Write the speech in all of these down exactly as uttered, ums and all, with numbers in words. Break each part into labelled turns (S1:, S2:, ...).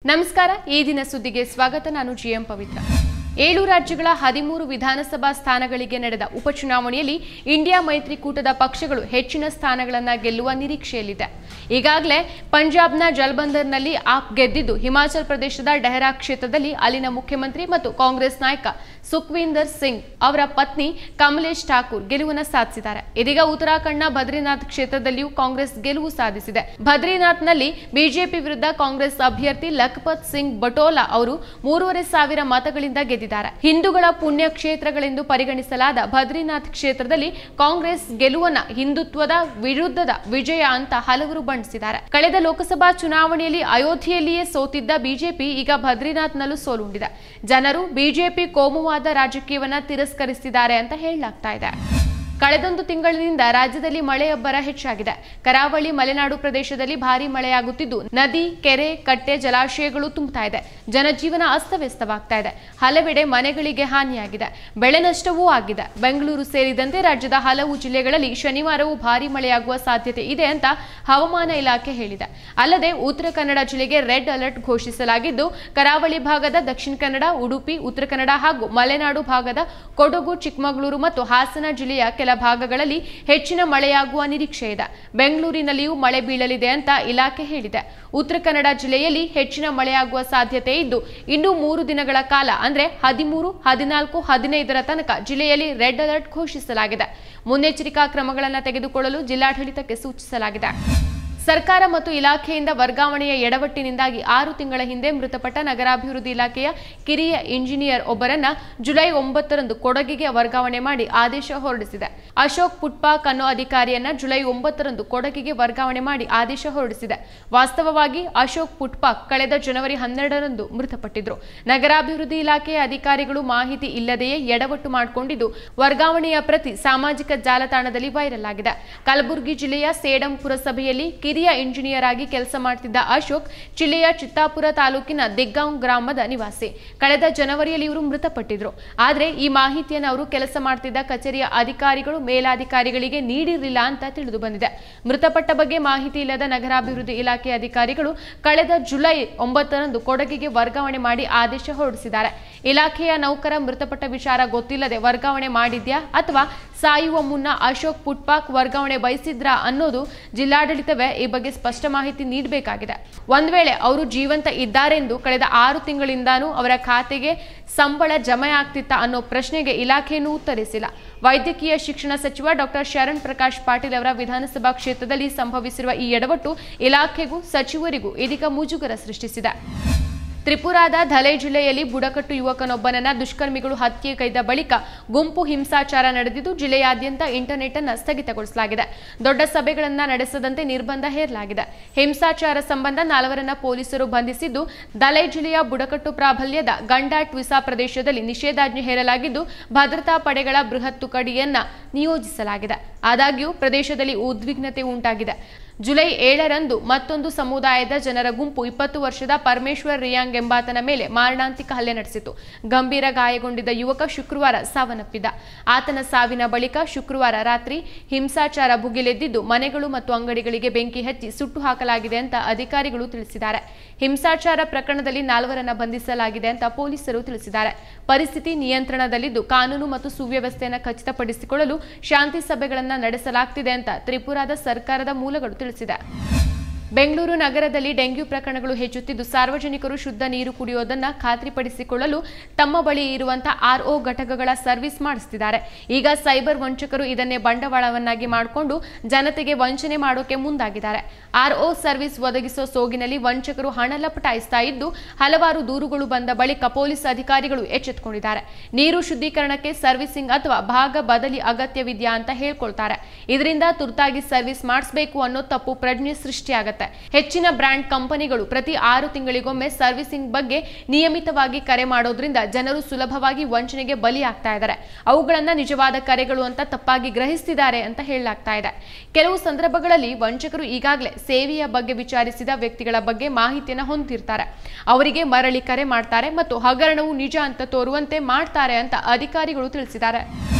S1: ನಮಸ್ಕಾರ ಈ ದಿನ ಸುದ್ದಿಗೆ ಸ್ವಾಗತ ನಾನು ಜಿಎಂ ಪವಿತ್ರ ಏಳು ರಾಜ್ಯಗಳ ಹದಿಮೂರು ವಿಧಾನಸಭಾ ಸ್ಥಾನಗಳಿಗೆ ನಡೆದ ಉಪಚುನಾವಣೆಯಲ್ಲಿ ಇಂಡಿಯಾ ಮೈತ್ರಿಕೂಟದ ಪಕ್ಷಗಳು ಹೆಚ್ಚಿನ ಸ್ಥಾನಗಳನ್ನು ಗೆಲ್ಲುವ ನಿರೀಕ್ಷೆಯಲ್ಲಿದೆ ಈಗಾಗಲೇ ಪಂಜಾಬ್ನ ಜಲಬಂಧರ್ನಲ್ಲಿ ಆಪ್ ಗೆದ್ದಿದ್ದು ಹಿಮಾಚಲ ಪ್ರದೇಶದ ಡೆಹರಾ ಕ್ಷೇತ್ರದಲ್ಲಿ ಅಲ್ಲಿನ ಮುಖ್ಯಮಂತ್ರಿ ಮತ್ತು ಕಾಂಗ್ರೆಸ್ ನಾಯಕ ಸುಖ್ವೀಂದರ್ ಸಿಂಗ್ ಅವರ ಪತ್ನಿ ಕಮಲೇಶ್ ಠಾಕೂರ್ ಗೆಲುವನ್ನು ಸಾಧಿಸಿದ್ದಾರೆ ಇದೀಗ ಉತ್ತರಾಖಂಡ್ನ ಬದ್ರಿನಾಥ್ ಕ್ಷೇತ್ರದಲ್ಲಿಯೂ ಕಾಂಗ್ರೆಸ್ ಗೆಲುವು ಸಾಧಿಸಿದೆ ಬದ್ರಿನಾಥ್ನಲ್ಲಿ ಬಿಜೆಪಿ ವಿರುದ್ಧ ಕಾಂಗ್ರೆಸ್ ಅಭ್ಯರ್ಥಿ ಲಖಪತ್ ಸಿಂಗ್ ಬಟೋಲಾ ಅವರು ಮೂರುವರೆ ಸಾವಿರ ಮತಗಳಿಂದ ಗೆದ್ದಿದ್ದಾರೆ ಹಿಂದೂಗಳ ಪುಣ್ಯ ಕ್ಷೇತ್ರಗಳೆಂದು ಪರಿಗಣಿಸಲಾದ ಬದ್ರಿನಾಥ್ ಕ್ಷೇತ್ರದಲ್ಲಿ ಕಾಂಗ್ರೆಸ್ ಗೆಲುವನ್ನ ಹಿಂದುತ್ವದ ವಿರುದ್ಧದ ವಿಜಯ ಅಂತ ಹಲವರು ಬಣ್ಣಿಸಿದ್ದಾರೆ ಕಳೆದ ಲೋಕಸಭಾ ಚುನಾವಣೆಯಲ್ಲಿ ಅಯೋಧ್ಯೆಯಲ್ಲಿಯೇ ಸೋತಿದ್ದ ಬಿಜೆಪಿ ಈಗ ಬದ್ರಿನಾಥ್ನಲ್ಲೂ ಸೋಲುಂಡಿದೆ ಜನರು ಬಿಜೆಪಿ ಕೋಮುವಾದ ರಾಜಕೀಯವನ್ನ ತಿರಸ್ಕರಿಸಿದ್ದಾರೆ ಅಂತ ಹೇಳಲಾಗ್ತಾ ಇದೆ ಕಳೆದೊಂದು ತಿಂಗಳಿನಿಂದ ರಾಜ್ಯದಲ್ಲಿ ಮಳೆಯಬ್ಬರ ಹೆಚ್ಚಾಗಿದೆ ಕರಾವಳಿ ಮಲೆನಾಡು ಪ್ರದೇಶದಲ್ಲಿ ಭಾರೀ ಮಳೆಯಾಗುತ್ತಿದ್ದು ನದಿ ಕೆರೆ ಕಟ್ಟೆ ಜಲಾಶಯಗಳು ತುಂಬುತ್ತಾ ಇದೆ ಜನಜೀವನ ಅಸ್ತವ್ಯಸ್ತವಾಗ್ತಾ ಇದೆ ಹಲವೆಡೆ ಮನೆಗಳಿಗೆ ಹಾನಿಯಾಗಿದೆ ಬೆಳೆ ನಷ್ಟವೂ ಆಗಿದೆ ಬೆಂಗಳೂರು ಸೇರಿದಂತೆ ರಾಜ್ಯದ ಹಲವು ಜಿಲ್ಲೆಗಳಲ್ಲಿ ಶನಿವಾರವೂ ಭಾರೀ ಮಳೆಯಾಗುವ ಸಾಧ್ಯತೆ ಇದೆ ಅಂತ ಹವಾಮಾನ ಇಲಾಖೆ ಹೇಳಿದೆ ಅಲ್ಲದೆ ಉತ್ತರ ಕನ್ನಡ ಜಿಲ್ಲೆಗೆ ರೆಡ್ ಅಲರ್ಟ್ ಘೋಷಿಸಲಾಗಿದ್ದು ಕರಾವಳಿ ಭಾಗದ ದಕ್ಷಿಣ ಕನ್ನಡ ಉಡುಪಿ ಉತ್ತರ ಕನ್ನಡ ಹಾಗೂ ಮಲೆನಾಡು ಭಾಗದ ಕೊಡಗು ಚಿಕ್ಕಮಗಳೂರು ಮತ್ತು ಹಾಸನ ಜಿಲ್ಲೆಯ ಕೆಲ ಭಾಗಗಳಲ್ಲಿ ಹೆಚ್ಚಿನ ಮಳೆಯಾಗುವ ನಿರೀಕ್ಷೆ ಇದೆ ಬೆಂಗಳೂರಿನಲ್ಲಿಯೂ ಮಳೆ ಬೀಳಲಿದೆ ಅಂತ ಇಲಾಖೆ ಹೇಳಿದೆ ಉತ್ತರ ಕನ್ನಡ ಜಿಲ್ಲೆಯಲ್ಲಿ ಹೆಚ್ಚಿನ ಮಳೆಯಾಗುವ ಸಾಧ್ಯತೆ ಇದ್ದು ಇನ್ನು ಮೂರು ದಿನಗಳ ಕಾಲ ಅಂದ್ರೆ ಹದಿಮೂರು ಹದಿನಾಲ್ಕು ಹದಿನೈದರ ತನಕ ಜಿಲ್ಲೆಯಲ್ಲಿ ರೆಡ್ ಅಲರ್ಟ್ ಘೋಷಿಸಲಾಗಿದೆ ಮುನ್ನೆಚ್ಚರಿಕಾ ಕ್ರಮಗಳನ್ನು ತೆಗೆದುಕೊಳ್ಳಲು ಜಿಲ್ಲಾಡಳಿತಕ್ಕೆ ಸೂಚಿಸಲಾಗಿದೆ ಸರ್ಕಾರ ಮತ್ತು ಇಲಾಖೆಯಿಂದ ವರ್ಗಾವಣೆಯ ಎಡವಟ್ಟಿನಿಂದಾಗಿ ಆರು ತಿಂಗಳ ಹಿಂದೆ ಮೃತಪಟ್ಟ ನಗರಾಭಿವೃದ್ಧಿ ಇಲಾಖೆಯ ಕಿರಿಯ ಇಂಜಿನಿಯರ್ ಒಬ್ಬರನ್ನ ಜುಲೈ ಒಂಬತ್ತರಂದು ಕೊಡಗಿಗೆ ವರ್ಗಾವಣೆ ಮಾಡಿ ಆದೇಶ ಹೊರಡಿಸಿದೆ ಅಶೋಕ್ ಪುಟ್ಪಾಕ್ ಅನ್ನೋ ಅಧಿಕಾರಿಯನ್ನ ಜುಲೈ ಒಂಬತ್ತರಂದು ಕೊಡಗಿಗೆ ವರ್ಗಾವಣೆ ಮಾಡಿ ಆದೇಶ ಹೊರಡಿಸಿದೆ ವಾಸ್ತವವಾಗಿ ಅಶೋಕ್ ಪುಟ್ಪಾಕ್ ಕಳೆದ ಜನವರಿ ಹನ್ನೆರಡರಂದು ಮೃತಪಟ್ಟಿದ್ರು ನಗರಾಭಿವೃದ್ಧಿ ಇಲಾಖೆಯ ಅಧಿಕಾರಿಗಳು ಮಾಹಿತಿ ಇಲ್ಲದೆಯೇ ಎಡವಟ್ಟು ಮಾಡಿಕೊಂಡಿದ್ದು ವರ್ಗಾವಣೆಯ ಪ್ರತಿ ಸಾಮಾಜಿಕ ಜಾಲತಾಣದಲ್ಲಿ ವೈರಲ್ ಆಗಿದೆ ಕಲಬುರಗಿ ಜಿಲ್ಲೆಯ ಸೇಡಂ ಪುರಸಭೆಯಲ್ಲಿ ಕಿರಿಯ ಇಂಜಿನಿಯರ್ ಆಗಿ ಕೆಲಸ ಮಾಡುತ್ತಿದ್ದ ಅಶೋಕ್ ಜಿಲ್ಲೆಯ ಚಿತ್ತಾಪುರ ತಾಲೂಕಿನ ದಿಗ್ಗಾಂವ್ ಗ್ರಾಮದ ನಿವಾಸಿ ಕಳೆದ ಜನವರಿಯಲ್ಲಿ ಇವರು ಮೃತಪಟ್ಟಿದ್ರು ಆದರೆ ಈ ಮಾಹಿತಿಯನ್ನು ಅವರು ಕೆಲಸ ಮಾಡುತ್ತಿದ್ದ ಕಚೇರಿಯ ಅಧಿಕಾರಿಗಳು ಮೇಲಾಧಿಕಾರಿಗಳಿಗೆ ನೀಡಿರಲಿಲ್ಲ ಅಂತ ತಿಳಿದು ಬಂದಿದೆ ಮೃತಪಟ್ಟ ಬಗ್ಗೆ ಮಾಹಿತಿ ಇಲ್ಲದ ನಗರಾಭಿವೃದ್ಧಿ ಇಲಾಖೆ ಅಧಿಕಾರಿಗಳು ಕಳೆದ ಜುಲೈ ಒಂಬತ್ತರಂದು ಕೊಡಗಿಗೆ ವರ್ಗಾವಣೆ ಮಾಡಿ ಆದೇಶ ಹೊರಡಿಸಿದ್ದಾರೆ ಇಲಾಖೆಯ ನೌಕರ ಮೃತಪಟ್ಟ ವಿಚಾರ ಗೊತ್ತಿಲ್ಲದೆ ವರ್ಗಾವಣೆ ಮಾಡಿದ್ಯಾ ಅಥವಾ ಸಾಯುವ ಮುನ್ನ ಅಶೋಕ್ ಪುಟ್ಪಾಕ್ ವರ್ಗಾವಣೆ ಬಯಸಿದ್ರಾ ಅನ್ನೋದು ಜಿಲ್ಲಾಡಳಿತವೇ ಈ ಬಗ್ಗೆ ಸ್ಪಷ್ಟ ಮಾಹಿತಿ ನೀಡಬೇಕಾಗಿದೆ ಒಂದ್ ವೇಳೆ ಅವರು ಜೀವಂತ ಇದ್ದಾರೆಂದು ಕಳೆದ ಆರು ತಿಂಗಳಿಂದಾನೂ ಅವರ ಖಾತೆಗೆ ಸಂಬಳ ಜಮೆ ಆಗ್ತಿತ್ತ ಅನ್ನೋ ಪ್ರಶ್ನೆಗೆ ಇಲಾಖೆಯನ್ನು ಉತ್ತರಿಸಿಲ್ಲ ವೈದ್ಯಕೀಯ ಶಿಕ್ಷಣ ಸಚಿವ ಡಾಕ್ಟರ್ ಶರಣ್ ಪ್ರಕಾಶ್ ಪಾಟೀಲ್ ಅವರ ವಿಧಾನಸಭಾ ಕ್ಷೇತ್ರದಲ್ಲಿ ಸಂಭವಿಸಿರುವ ಈ ಎಡವಟ್ಟು ಇಲಾಖೆಗೂ ಸಚಿವರಿಗೂ ಇದೀಗ ಮುಜುಗರ ಸೃಷ್ಟಿಸಿದೆ ತ್ರಿಪುರಾದ ಧಲೆ ಜಿಲ್ಲೆಯಲ್ಲಿ ಬುಡಕಟ್ಟು ಯುವಕನೊಬ್ಬನನ್ನ ದುಷ್ಕರ್ಮಿಗಳು ಹತ್ಯೆಗೈದ ಬಳಿಕ ಗುಂಪು ಹಿಂಸಾಚಾರ ನಡೆದಿದ್ದು ಜಿಲ್ಲೆಯಾದ್ಯಂತ ಇಂಟರ್ನೆಟ್ ಅನ್ನು ಸ್ಥಗಿತಗೊಳಿಸಲಾಗಿದೆ ದೊಡ್ಡ ಸಭೆಗಳನ್ನು ನಡೆಸದಂತೆ ನಿರ್ಬಂಧ ಹೇರಲಾಗಿದೆ ಹಿಂಸಾಚಾರ ಸಂಬಂಧ ನಾಲ್ವರನ್ನ ಪೊಲೀಸರು ಬಂಧಿಸಿದ್ದು ಧಲೆ ಜಿಲ್ಲೆಯ ಬುಡಕಟ್ಟು ಪ್ರಾಬಲ್ಯದ ಗಂಡಾಟ್ ವಿಸಾ ಪ್ರದೇಶದಲ್ಲಿ ನಿಷೇಧಾಜ್ಞೆ ಹೇರಲಾಗಿದ್ದು ಭದ್ರತಾ ಪಡೆಗಳ ಬೃಹತ್ ತುಕಡಿಯನ್ನ ನಿಯೋಜಿಸಲಾಗಿದೆ ಆದಾಗ್ಯೂ ಪ್ರದೇಶದಲ್ಲಿ ಉದ್ವಿಗ್ನತೆ ಉಂಟಾಗಿದೆ ಜುಲೈ ಏಳರಂದು ಮತ್ತೊಂದು ಸಮುದಾಯದ ಜನರ ಗುಂಪು ಇಪ್ಪತ್ತು ವರ್ಷದ ಪರಮೇಶ್ವರ್ ರಿಯಾಂಗ್ ಎಂಬಾತನ ಮೇಲೆ ಮಾರಣಾಂತಿಕ ಹಲ್ಲೆ ನಡೆಸಿತು ಗಂಭೀರ ಗಾಯಗೊಂಡಿದ್ದ ಯುವಕ ಶುಕ್ರವಾರ ಸಾವನ್ನಪ್ಪಿದ್ದ ಆತನ ಸಾವಿನ ಬಳಿಕ ಶುಕ್ರವಾರ ರಾತ್ರಿ ಹಿಂಸಾಚಾರ ಭುಗಿಲೆದ್ದಿದ್ದು ಮನೆಗಳು ಮತ್ತು ಅಂಗಡಿಗಳಿಗೆ ಬೆಂಕಿ ಹಚ್ಚಿ ಸುಟ್ಟು ಹಾಕಲಾಗಿದೆ ಅಂತ ಅಧಿಕಾರಿಗಳು ತಿಳಿಸಿದ್ದಾರೆ ಹಿಂಸಾಚಾರ ಪ್ರಕರಣದಲ್ಲಿ ನಾಲ್ವರನ್ನ ಬಂಧಿಸಲಾಗಿದೆ ಅಂತ ಪೊಲೀಸರು ತಿಳಿಸಿದ್ದಾರೆ ಪರಿಸ್ಥಿತಿ ನಿಯಂತ್ರಣದಲ್ಲಿದ್ದು ಕಾನೂನು ಮತ್ತು ಸುವ್ಯವಸ್ಥೆಯನ್ನು ಖಚಿತಪಡಿಸಿಕೊಳ್ಳಲು ಶಾಂತಿ ಸಭೆಗಳನ್ನು ನಡೆಸಲಾಗುತ್ತಿದೆ ಅಂತ ತ್ರಿಪುರಾದ ಸರ್ಕಾರದ ಮೂಲಗಳು ತಿಳಿಸಿದೆ ಬೆಂಗಳೂರು ನಗರದಲ್ಲಿ ಡೆಂಗ್ಯೂ ಪ್ರಕರಣಗಳು ಹೆಚ್ಚುತ್ತಿದ್ದು ಸಾರ್ವಜನಿಕರು ಶುದ್ಧ ನೀರು ಕುಡಿಯೋದನ್ನ ಖಾತ್ರಿಪಡಿಸಿಕೊಳ್ಳಲು ತಮ್ಮ ಬಳಿ ಇರುವಂತಹ ಆರ್ಒ ಘಟಕಗಳ ಸರ್ವಿಸ್ ಮಾಡಿಸುತ್ತಿದ್ದಾರೆ ಈಗ ಸೈಬರ್ ವಂಚಕರು ಇದನ್ನೇ ಬಂಡವಾಳವನ್ನಾಗಿ ಮಾಡಿಕೊಂಡು ಜನತೆಗೆ ವಂಚನೆ ಮಾಡೋಕೆ ಮುಂದಾಗಿದ್ದಾರೆ ಆರ್ಒ ಸರ್ವಿಸ್ ಒದಗಿಸೋ ಸೋಗಿನಲ್ಲಿ ವಂಚಕರು ಹಣ ಲಪಟಾಯಿಸ್ತಾ ಇದ್ದು ಹಲವಾರು ದೂರುಗಳು ಬಂದ ಬಳಿಕ ಪೊಲೀಸ್ ಅಧಿಕಾರಿಗಳು ಎಚ್ಚೆತ್ತುಕೊಂಡಿದ್ದಾರೆ ನೀರು ಶುದ್ಧೀಕರಣಕ್ಕೆ ಸರ್ವಿಸಿಂಗ್ ಅಥವಾ ಭಾಗ ಬದಲಿ ಅಗತ್ಯವಿದೆಯಾ ಅಂತ ಹೇಳ್ಕೊಳ್ತಾರೆ ಇದರಿಂದ ತುರ್ತಾಗಿ ಸರ್ವಿಸ್ ಮಾಡಿಸಬೇಕು ಅನ್ನೋ ತಪ್ಪು ಪ್ರಜ್ಞೆ ಸೃಷ್ಟಿಯಾಗುತ್ತೆ ಹೆಚ್ಚಿನ ಬ್ರಾಂಡ್ ಕಂಪನಿಗಳು ಪ್ರತಿ ಆರು ತಿಂಗಳಿಗೊಮ್ಮೆ ಸರ್ವಿಸಿಂಗ್ ಬಗ್ಗೆ ನಿಯಮಿತವಾಗಿ ಕರೆ ಮಾಡೋದ್ರಿಂದ ಜನರು ಸುಲಭವಾಗಿ ವಂಚನೆಗೆ ಬಲಿಯಾಗ್ತಾ ಇದ್ದಾರೆ ಅವುಗಳನ್ನ ನಿಜವಾದ ಕರೆಗಳು ಅಂತ ತಪ್ಪಾಗಿ ಗ್ರಹಿಸ್ತಿದ್ದಾರೆ ಅಂತ ಹೇಳಲಾಗ್ತಾ ಇದೆ ಕೆಲವು ಸಂದರ್ಭಗಳಲ್ಲಿ ವಂಚಕರು ಈಗಾಗಲೇ ಸೇವೆಯ ಬಗ್ಗೆ ವಿಚಾರಿಸಿದ ವ್ಯಕ್ತಿಗಳ ಬಗ್ಗೆ ಮಾಹಿತಿಯನ್ನು ಹೊಂದಿರ್ತಾರೆ ಅವರಿಗೆ ಮರಳಿ ಕರೆ ಮಾಡ್ತಾರೆ ಮತ್ತು ಹಗರಣವು ನಿಜ ಅಂತ ತೋರುವಂತೆ ಮಾಡ್ತಾರೆ ಅಂತ ಅಧಿಕಾರಿಗಳು ತಿಳಿಸಿದ್ದಾರೆ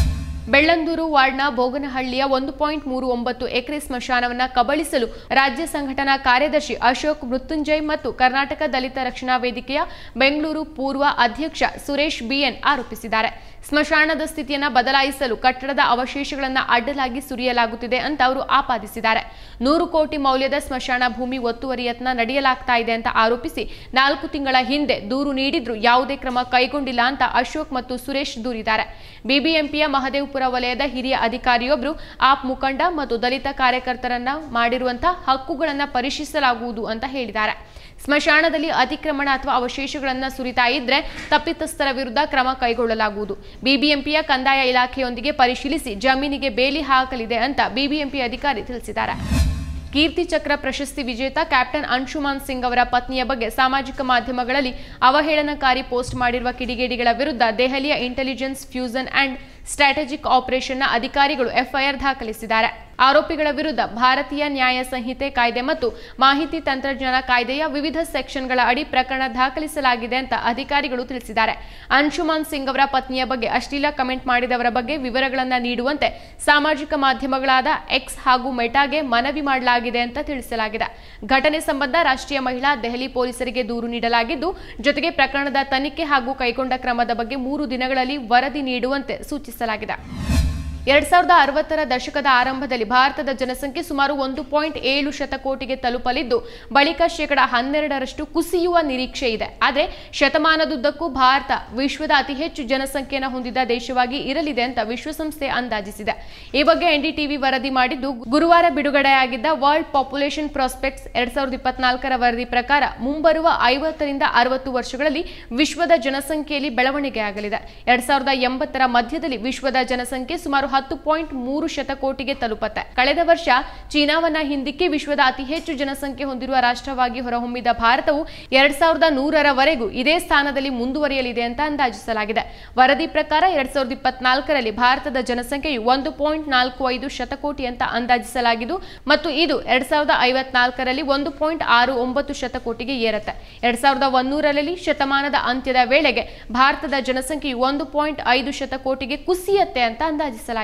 S1: ಬೆಳ್ಳಂದೂರು ವಾರ್ಡ್ನ ಬೋಗನಹಳ್ಳಿಯ ಒಂದು ಪಾಯಿಂಟ್ ಮೂರು ಒಂಬತ್ತು ಎಕರೆ ಸ್ಮಶಾನವನ್ನು ಕಬಳಿಸಲು ರಾಜ್ಯ ಸಂಘಟನಾ ಕಾರ್ಯದರ್ಶಿ ಅಶೋಕ್ ಮೃತ್ಯುಂಜಯ್ ಮತ್ತು ಕರ್ನಾಟಕ ದಲಿತ ರಕ್ಷಣಾ ವೇದಿಕೆಯ ಬೆಂಗಳೂರು ಪೂರ್ವ ಅಧ್ಯಕ್ಷ ಸುರೇಶ್ ಬಿಎನ್ ಆರೋಪಿಸಿದ್ದಾರೆ. ಸ್ಮಶಾನದ ಸ್ಥಿತಿಯನ್ನು ಬದಲಾಯಿಸಲು ಕಟ್ಟಡದ ಅವಶೇಷಗಳನ್ನು ಅಡ್ಡಲಾಗಿ ಸುರಿಯಲಾಗುತ್ತಿದೆ ಅಂತ ಅವರು ಆಪಾದಿಸಿದ್ದಾರೆ. ನೂರು ಕೋಟಿ ಮೌಲ್ಯದ ಸ್ಮಶಾನ ಭೂಮಿ ಒತ್ತುವರಿ ಯತ್ನ ನಡೆಯಲಾಗ್ತಾ ಇದೆ ಅಂತ ಆರೋಪಿಸಿ ನಾಲ್ಕು ತಿಂಗಳ ಹಿಂದೆ ದೂರು ನೀಡಿದ್ರು ಯಾವುದೇ ಕ್ರಮ ಕೈಗೊಂಡಿಲ್ಲ ಅಂತ ಅಶೋಕ್ ಮತ್ತು ಸುರೇಶ್ ದೂರಿದ್ದಾರೆ. ಬಿಬಿಎಂಪಿಯ ಮಹದೇವಪುರ ವಲಯದ ಹಿರಿಯ ಅಧಿಕಾರಿಯೊಬ್ಬರು ಆಪ್ ಮುಖಂಡ ಮತ್ತು ದಲಿತ ಕಾರ್ಯಕರ್ತರನ್ನ ಮಾಡಿರುವಂತಹ ಹಕ್ಕುಗಳನ್ನು ಪರಿಶೀಲಿಸಲಾಗುವುದು ಅಂತ ಹೇಳಿದ್ದಾರೆ. ಸ್ಮಶಾನದಲ್ಲಿ ಅತಿಕ್ರಮಣ ಅಥವಾ ಅವಶೇಷಗಳನ್ನು ಸುರಿತಾ ಇದ್ರೆ ತಪ್ಪಿತಸ್ಥರ ವಿರುದ್ಧ ಕ್ರಮ ಕೈಗೊಳ್ಳಲಾಗುವುದು. ಬಿಬಿಎಂಪಿಯ ಕಂದಾಯ ಇಲಾಖೆಯೊಂದಿಗೆ ಪರಿಶೀಲಿಸಿ ಜಮೀನಿಗೆ ಬೇಲಿ ಹಾಕಲಿದೆ ಅಂತ ಬಿಬಿಎಂಪಿ ಅಧಿಕಾರಿ ತಿಳಿಸಿದ್ದಾರೆ. ಕೀರ್ತಿ ಚಕ್ರ ಪ್ರಶಸ್ತಿ ವಿಜೇತ ಕ್ಯಾಪ್ಟನ್ ಅಂಶುಮಾನ್ ಸಿಂಗ್ ಅವರ ಪತ್ನಿಯ ಬಗ್ಗೆ ಸಾಮಾಜಿಕ ಮಾಧ್ಯಮಗಳಲ್ಲಿ ಅವಹೇಳನಕಾರಿ ಪೋಸ್ಟ್ ಮಾಡಿರುವ ಕಿಡಿಗೇಡಿಗಳ ವಿರುದ್ಧ ದೆಹಲಿಯ ಇಂಟೆಲಿಜೆನ್ಸ್ ಫ್ಯೂಷನ್ ಅಂಡ್ ಸ್ಟ್ರಾಟಜಿಕ್ ಆಪರೇಷನ್ನ ಅಧಿಕಾರಿಗಳು ಎಫ್ಐಆರ್ ದಾಖಲಿಸಿದ್ದಾರೆ. ಆರೋಪಿಗಳ ವಿರುದ್ಧ ಭಾರತೀಯ ನ್ಯಾಯ ಸಂಹಿತೆ ಕಾಯ್ದೆ ಮತ್ತು ಮಾಹಿತಿ ತಂತ್ರಜ್ಞಾನ ಕಾಯ್ದೆಯ ವಿವಿಧ ಸೆಕ್ಷನ್ಗಳ ಅಡಿ ಪ್ರಕರಣ ದಾಖಲಿಸಲಾಗಿದೆ ಅಂತ ಅಧಿಕಾರಿಗಳು ತಿಳಿಸಿದ್ದಾರೆ. ಅಂಶುಮಾನ್ ಸಿಂಗ್ ಅವರ ಪತ್ನಿಯ ಬಗ್ಗೆ ಅಶ್ಲೀಲ ಕಮೆಂಟ್ ಮಾಡಿದವರ ಬಗ್ಗೆ ವಿವರಗಳನ್ನು ನೀಡುವಂತೆ ಸಾಮಾಜಿಕ ಮಾಧ್ಯಮಗಳಾದ ಎಕ್ಸ್ ಹಾಗೂ ಮೆಟಾಗೆ ಮನವಿ ಮಾಡಲಾಗಿದೆ ಅಂತ ತಿಳಿಸಲಾಗಿದೆ. ಘಟನೆ ಸಂಬಂಧ ರಾಷ್ಟ್ರೀಯ ಮಹಿಳಾ ದೆಹಲಿ ಪೊಲೀಸರಿಗೆ ದೂರು ನೀಡಲಾಗಿದ್ದು, ಜೊತೆಗೆ ಪ್ರಕರಣದ ತನಿಖೆ ಹಾಗೂ ಕೈಗೊಂಡ ಕ್ರಮದ ಬಗ್ಗೆ ಮೂರು ದಿನಗಳಲ್ಲಿ ವರದಿ ನೀಡುವಂತೆ ಸೂಚಿಸಲಾಗಿದೆ. ಎರಡ್ ಸಾವಿರದ ಅರವತ್ತರ ದಶಕದ ಆರಂಭದಲ್ಲಿ ಭಾರತದ ಜನಸಂಖ್ಯೆ ಸುಮಾರು ಒಂದು ಪಾಯಿಂಟ್ ಏಳು ಶತಕೋಟಿಗೆ ತಲುಪಲಿದ್ದು, ಬಳಿಕ ಶೇಕಡ ಹನ್ನೆರಡರಷ್ಟು ಕುಸಿಯುವ ನಿರೀಕ್ಷೆ ಇದೆ. ಆದರೆ ಶತಮಾನದುದ್ದಕ್ಕೂ ಭಾರತ ವಿಶ್ವದ ಅತಿ ಹೆಚ್ಚು ಜನಸಂಖ್ಯೆಯನ್ನು ಹೊಂದಿದ ದೇಶವಾಗಿ ಇರಲಿದೆ ಅಂತ ವಿಶ್ವಸಂಸ್ಥೆ ಅಂದಾಜಿಸಿದೆ. ಈ ಬಗ್ಗೆ ಎನ್ಡಿಟಿವಿ ವರದಿ ಮಾಡಿದ್ದು, ಗುರುವಾರ ಬಿಡುಗಡೆಯಾಗಿದ್ದ ವರ್ಲ್ಡ್ ಪಾಪ್ಯುಲೇಷನ್ ಪ್ರಾಸ್ಪೆಕ್ಟ್ಸ್ ಎರಡ್ ಸಾವಿರದ ಇಪ್ಪತ್ನಾಲ್ಕರ ವರದಿ ಪ್ರಕಾರ ಮುಂಬರುವ ಐವತ್ತರಿಂದ ಅರವತ್ತು ವರ್ಷಗಳಲ್ಲಿ ವಿಶ್ವದ ಜನಸಂಖ್ಯೆಯಲ್ಲಿ ಬೆಳವಣಿಗೆಯಾಗಲಿದೆ. ಎರಡ್ ಸಾವಿರದ ಎಂಬತ್ತರ ಮಧ್ಯದಲ್ಲಿ ವಿಶ್ವದ ಜನಸಂಖ್ಯೆ ಸುಮಾರು ಹತ್ತು ಪಾಯಿಂಟ್ ಮೂರು ಶತಕೋಟಿಗೆ ತಲುಪುತ್ತೆ. ಕಳೆದ ವರ್ಷ ಚೀನಾವನ್ನ ಹಿಂದಿಕ್ಕಿ ವಿಶ್ವದ ಅತಿ ಹೆಚ್ಚು ಜನಸಂಖ್ಯೆ ಹೊಂದಿರುವ ರಾಷ್ಟ್ರವಾಗಿ ಹೊರಹೊಮ್ಮಿದ ಭಾರತವು ಎರಡ್ ಸಾವಿರದ ನೂರರವರೆಗೂ ಇದೇ ಸ್ಥಾನದಲ್ಲಿ ಮುಂದುವರಿಯಲಿದೆ ಅಂತ ಅಂದಾಜಿಸಲಾಗಿದೆ. ವರದಿ ಪ್ರಕಾರ ಎರಡ್ ಸಾವಿರದ ಇಪ್ಪತ್ನಾಲ್ಕರಲ್ಲಿ ಭಾರತದ ಜನಸಂಖ್ಯೆಯು ಒಂದು ಪಾಯಿಂಟ್ ನಾಲ್ಕು ಐದು ಶತಕೋಟಿ ಅಂತ ಅಂದಾಜಿಸಲಾಗಿದ್ದು ಮತ್ತು ಇದು ಎರಡ್ ಸಾವಿರದ ಐವತ್ನಾಲ್ಕರಲ್ಲಿ ಒಂದು ಪಾಯಿಂಟ್ ಆರು ಒಂಬತ್ತು ಶತಕೋಟಿಗೆ ಏರುತ್ತೆ. ಎರಡ್ ಸಾವಿರದ ಒಂದೂರರಲ್ಲಿ ಶತಮಾನದ ಅಂತ್ಯದ ವೇಳೆಗೆ ಭಾರತದ ಜನಸಂಖ್ಯೆಯು ಒಂದು ಪಾಯಿಂಟ್ ಐದು ಶತಕೋಟಿಗೆ ಕುಸಿಯುತ್ತೆ ಅಂತ ಅಂದಾಜಿಸಲಾಗಿದೆ.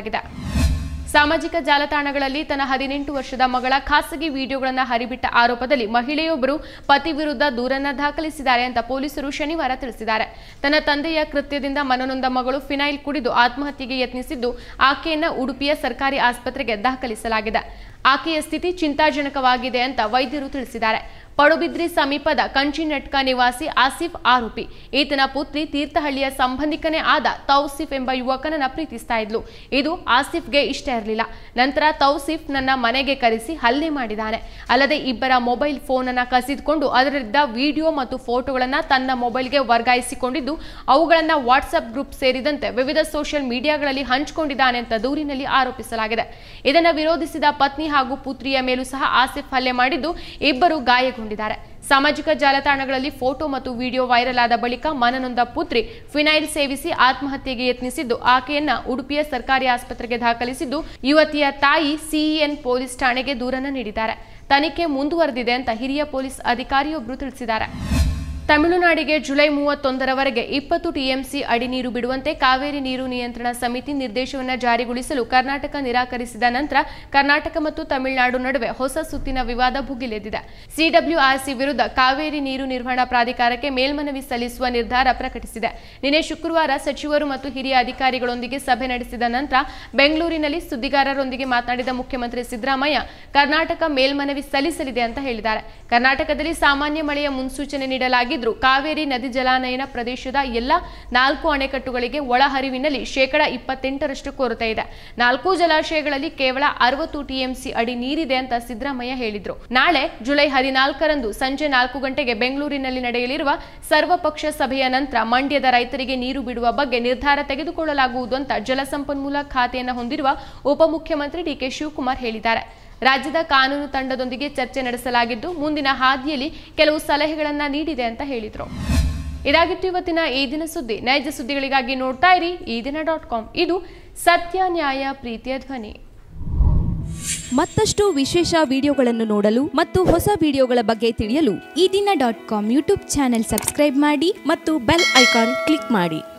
S1: ಸಾಮಾಜಿಕ ಜಾಲತಾಣಗಳಲ್ಲಿ ತನ್ನ ಹದಿನೆಂಟು ವರ್ಷದ ಮಗಳ ಖಾಸಗಿ ವಿಡಿಯೋಗಳನ್ನು ಹರಿಬಿಟ್ಟ ಆರೋಪದಲ್ಲಿ ಮಹಿಳೆಯೊಬ್ಬರು ಪತಿ ವಿರುದ್ಧ ದೂರನ್ನ ದಾಖಲಿಸಿದ್ದಾರೆ ಅಂತ ಪೊಲೀಸರು ಶನಿವಾರ ತಿಳಿಸಿದ್ದಾರೆ. ತನ್ನ ತಂದೆಯ ಕೃತ್ಯದಿಂದ ಮನನೊಂದ ಮಗಳು ಫಿನೈಲ್ ಕುಡಿದು ಆತ್ಮಹತ್ಯೆಗೆ ಯತ್ನಿಸಿದ್ದು, ಆಕೆಯನ್ನ ಉಡುಪಿಯ ಸರ್ಕಾರಿ ಆಸ್ಪತ್ರೆಗೆ ದಾಖಲಿಸಲಾಗಿದೆ. ಆಕೆಯ ಸ್ಥಿತಿ ಚಿಂತಾಜನಕವಾಗಿದೆ ಅಂತ ವೈದ್ಯರು ತಿಳಿಸಿದ್ದಾರೆ. ಪಡುಬಿದ್ರಿ ಸಮೀಪದ ಕಂಚಿನೆಟ್ಕ ನಿವಾಸಿ ಆಸಿಫ್ ಆರೋಪಿ. ಈತನ ಪುತ್ರಿ ತೀರ್ಥಹಳ್ಳಿಯ ಸಂಬಂಧಿಕನೇ ಆದ ತೌಸಿಫ್ ಎಂಬ ಯುವಕನನ್ನ ಪ್ರೀತಿಸ್ತಾ ಇದ್ಲು. ಇದು ಆಸಿಫ್ಗೆ ಇಷ್ಟ ಇರಲಿಲ್ಲ. ನಂತರ ತೌಸಿಫ್ ನನ್ನ ಮನೆಗೆ ಕರೆಸಿ ಹಲ್ಲೆ ಮಾಡಿದ್ದಾನೆ. ಅಲ್ಲದೆ ಇಬ್ಬರ ಮೊಬೈಲ್ ಫೋನ್ ಅನ್ನ ಕಸಿದುಕೊಂಡು ಅದರಿಂದ ವಿಡಿಯೋ ಮತ್ತು ಫೋಟೋಗಳನ್ನ ತನ್ನ ಮೊಬೈಲ್ಗೆ ವರ್ಗಾಯಿಸಿಕೊಂಡಿದ್ದು, ಅವುಗಳನ್ನ ವಾಟ್ಸ್ಆಪ್ ಗ್ರೂಪ್ ಸೇರಿದಂತೆ ವಿವಿಧ ಸೋಷಿಯಲ್ ಮೀಡಿಯಾಗಳಲ್ಲಿ ಹಂಚಿಕೊಂಡಿದ್ದಾನೆ ಅಂತ ದೂರಿನಲ್ಲಿ ಆರೋಪಿಸಲಾಗಿದೆ. ಇದನ್ನ ವಿರೋಧಿಸಿದ ಪತ್ನಿ ಹಾಗೂ ಪುತ್ರಿಯ ಮೇಲೂ ಸಹ ಆಸಿಫ್ ಹಲ್ಲೆ ಮಾಡಿದ್ದು, ಇಬ್ಬರು ಗಾಯಗೊಂಡಿದ್ದಾರೆ. ಸಾಮಾಜಿಕ ಜಾಲತಾಣಗಳಲ್ಲಿ ಫೋಟೋ ಮತ್ತು ವಿಡಿಯೋ ವೈರಲ್ ಆದ ಬಳಿಕ ಮನನೊಂದ ಪುತ್ರಿ ಫಿನೈಲ್ ಸೇವಿಸಿ ಆತ್ಮಹತ್ಯೆಗೆ ಯತ್ನಿಸಿದ್ದು, ಆಕೆಯನ್ನ ಉಡುಪಿಯ ಸರ್ಕಾರಿ ಆಸ್ಪತ್ರೆಗೆ ದಾಖಲಿಸಿದ್ದು, ಯುವತಿಯ ತಾಯಿ ಸಿಇಎನ್ ಪೊಲೀಸ್ ಠಾಣೆಗೆ ದೂರನ್ನ ನೀಡಿದ್ದಾರೆ. ತನಿಖೆ ಮುಂದುವರೆದಿದೆ ಅಂತ ಹಿರಿಯ ಪೊಲೀಸ್ ಅಧಿಕಾರಿಯೊಬ್ಬರು ತಿಳಿಸಿದ್ದಾರೆ. ತಮಿಳುನಾಡಿಗೆ ಜುಲೈ ಮೂವತ್ತೊಂದರವರೆಗೆ ಇಪ್ಪತ್ತು ಟಿಎಂಸಿ ಅಡಿ ನೀರು ಬಿಡುವಂತೆ ಕಾವೇರಿ ನೀರು ನಿಯಂತ್ರಣ ಸಮಿತಿ ನಿರ್ದೇಶನವನ್ನು ಜಾರಿಗೊಳಿಸಲು ಕರ್ನಾಟಕ ನಿರಾಕರಿಸಿದ ನಂತರ ಕರ್ನಾಟಕ ಮತ್ತು ತಮಿಳುನಾಡು ನಡುವೆ ಹೊಸ ಸುತ್ತಿನ ವಿವಾದ ಭುಗಿಲೆದ್ದಿದೆ. ಸಿಡಬ್ಲ್ಯೂಆರ್ಸಿ ವಿರುದ್ಧ ಕಾವೇರಿ ನೀರು ನಿರ್ವಹಣಾ ಪ್ರಾಧಿಕಾರಕ್ಕೆ ಮೇಲ್ಮನವಿ ಸಲ್ಲಿಸುವ ನಿರ್ಧಾರ ಪ್ರಕಟಿಸಿದೆ. ನಿನ್ನೆ ಶುಕ್ರವಾರ ಸಚಿವರು ಮತ್ತು ಹಿರಿಯ ಅಧಿಕಾರಿಗಳೊಂದಿಗೆ ಸಭೆ ನಡೆಸಿದ ನಂತರ ಬೆಂಗಳೂರಿನಲ್ಲಿ ಸುದ್ದಿಗಾರರೊಂದಿಗೆ ಮಾತನಾಡಿದ ಮುಖ್ಯಮಂತ್ರಿ ಸಿದ್ದರಾಮಯ್ಯ, ಕರ್ನಾಟಕ ಮೇಲ್ಮನವಿ ಸಲ್ಲಿಸಲಿದೆ ಅಂತ ಹೇಳಿದ್ದಾರೆ. ಕರ್ನಾಟಕದಲ್ಲಿ ಸಾಮಾನ್ಯ ಮಳೆಯ ಮುನ್ಸೂಚನೆ ನೀಡಲಾಗಿದೆ. ಕಾವೇರಿ ನದಿ ಜಲಾನಯನ ಪ್ರದೇಶದ ಎಲ್ಲ ನಾಲ್ಕು ಅಣೆಕಟ್ಟುಗಳಿಗೆ ಒಳಹರಿವಿನಲ್ಲಿ ಶೇಕಡ ಇಪ್ಪತ್ತೆಂಟರಷ್ಟು ಕೊರತೆ ಇದೆ. ನಾಲ್ಕು ಜಲಾಶಯಗಳಲ್ಲಿ ಕೇವಲ ಅರವತ್ತು ಟಿಎಂಸಿ ಅಡಿ ನೀರಿದೆ ಅಂತ ಸಿದ್ದರಾಮಯ್ಯ ಹೇಳಿದ್ರು. ನಾಳೆ ಜುಲೈ ಹದಿನಾಲ್ಕರಂದು ಸಂಜೆ ನಾಲ್ಕು ಗಂಟೆಗೆ ಬೆಂಗಳೂರಿನಲ್ಲಿ ನಡೆಯಲಿರುವ ಸರ್ವಪಕ್ಷ ಸಭೆಯ ನಂತರ ಮಂಡ್ಯದ ರೈತರಿಗೆ ನೀರು ಬಿಡುವ ಬಗ್ಗೆ ನಿರ್ಧಾರ ತೆಗೆದುಕೊಳ್ಳಲಾಗುವುದು ಅಂತ ಜಲಸಂಪನ್ಮೂಲ ಖಾತೆಯನ್ನು ಹೊಂದಿರುವ ಉಪಮುಖ್ಯಮಂತ್ರಿ ಡಿಕೆ ಶಿವಕುಮಾರ್ ಹೇಳಿದ್ದಾರೆ. ರಾಜ್ಯದ ಕಾನೂನು ತಂಡದೊಂದಿಗೆ ಚರ್ಚೆ ನಡೆಸಲಾಗಿದ್ದು, ಮುಂದಿನ ಹಾದಿಯಲ್ಲಿ ಕೆಲವು ಸಲಹೆಗಳನ್ನು ನೀಡಿದೆ ಅಂತ ಹೇಳಿದರು. ಇದಾಗಿತ್ತು ಇವತ್ತಿನ ಈ ದಿನ ಸುದ್ದಿ. ನೈಜ ಸುದ್ದಿಗಳಿಗಾಗಿ ನೋಡ್ತಾ ಇರಿ ಈ ದಿನ ಡಾಟ್ ಕಾಮ್. ಇದು ಸತ್ಯ, ನ್ಯಾಯ, ಪ್ರೀತಿಯ ಧ್ವನಿ.
S2: ಮತ್ತಷ್ಟು ವಿಶೇಷ ವಿಡಿಯೋಗಳನ್ನು ನೋಡಲು ಮತ್ತು ಹೊಸ ವಿಡಿಯೋಗಳ ಬಗ್ಗೆ ತಿಳಿಯಲು ಈ ದಿನ dot com YouTube channel subscribe ಮಾಡಿ ಮತ್ತು ಬೆಲ್ ಐಕಾನ್ ಕ್ಲಿಕ್ ಮಾಡಿ.